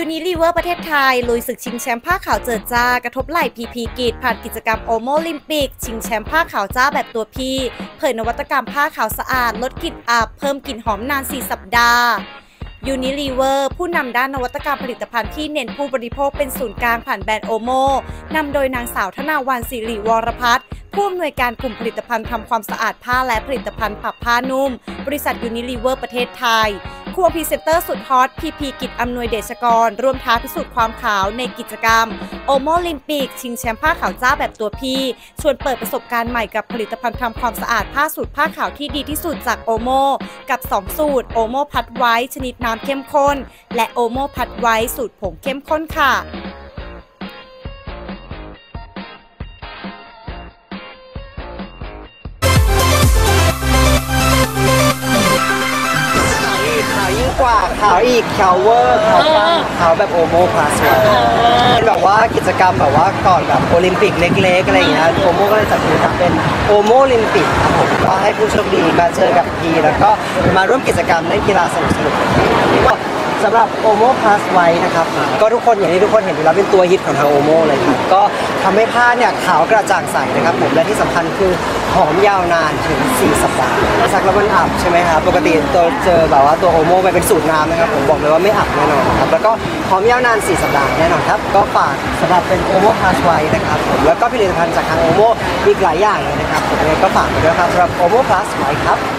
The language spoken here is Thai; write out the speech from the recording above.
นิลีเวอร์ประเทศไทยลุยศึกชิงแชมป์ผ้าขาวเจิดจ้ากระทบไหล่พีพีกิจผ่านกิจกรรมโอโมลิมปิกชิงแชมป์ผ้าขาวจ้าแบบตัวพี่เผยนวัตกรรมผ้าขาวสะอาดลดกลิ่นอับเพิ่มกลิ่นหอมนาน4 สัปดาห์ยูนิลีเวอร์ผู้นำด้านนวัตกรรมผลิตภัณฑ์ที่เน้นผู้บริโภคเป็นศูนย์กลางผ่านแบรนด์โอโมนำโดยนางสาวธนาวันศิริวรพัฒน์ผู้อำนวยการกลุ่มผลิตภัณฑ์ทำความสะอาดผ้าและผลิตภัณฑ์ปรับผ้านุ่มบริษัทยูนิลีเวอร์ประเทศไทยควงพรีเซนเตอร์สุดฮอตพีพีกิจอำนวยเดชกรร่วมท้าพิสูจน์ความขาวในกิจกรรมโอโมลิมปิกชิงแชมป์ผ้าขาวจ้าแบบตัวพี่ชวนเปิดประสบการณ์ใหม่กับผลิตภัณฑ์ทำความสะอาดผ้าสูตรผ้าขาวที่ดีที่สุดจากโอโมกับ2สูตรโอโมพัดไว้ชนิดน้ำเข้มข้นและโอโมพัดไว้สูตรผงเข้มข้นค่ะยิ่งกว่าขาวอีกขาวเวอร์ขาวปังขาวแบบโอโมพลัสเป็นแบบว่ากิจกรรมแบบว่าก่อนแบบโอลิมปิกเล็กๆอะไรอย่างเงี้ยโอโมก็เลยจัดเป็นโอโมลิมปิกครับผมก็ให้ผู้โชคดีมาเจอกับพีแล้วก็มาร่วมกิจกรรมเล่นกีฬาสนุกๆสำหรับโอโมพลัสไว้นะครับก็ทุกคนอย่างที่ทุกคนเห็นอยู่แล้วเป็นตัวฮิตของทางโอโมเลยครับก็ทำให้ผ้าเนี่ยขาวกระจ่างใสนะครับผมและที่สำคัญคือหอมยาวนานถึง4 สัปดาห์ซักแล้วมันอับใช่ไหมครับปกติตัวเจอแบบว่าตัวโอโมไปเป็นสูตรน้ำนะครับผมบอกเลยว่าไม่อับแน่นอนครับแล้วก็หอมยาวนาน4 สัปดาห์แน่นอนครับก็ฝากสำหรับเป็นโอโมพลัสไว้นะครับผมแล้วก็ผลิตภัณฑ์จากทางโอโมอีกหลายอย่างเลยนะครับผมก็ฝากด้วยครับสำหรับโอโมพลัสไว้ครับ